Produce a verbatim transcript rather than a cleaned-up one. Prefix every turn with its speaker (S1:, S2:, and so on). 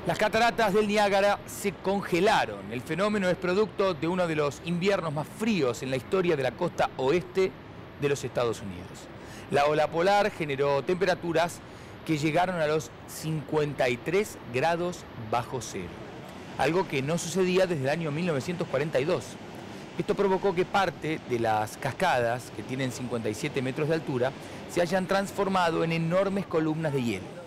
S1: Las cataratas del Niágara se congelaron. El fenómeno es producto de uno de los inviernos más fríos en la historia de la costa oeste de los Estados Unidos. La ola polar generó temperaturas que llegaron a los cincuenta y tres grados bajo cero, algo que no sucedía desde el año mil novecientos cuarenta y dos. Esto provocó que parte de las cascadas, que tienen cincuenta y siete metros de altura, se hayan transformado en enormes columnas de hielo.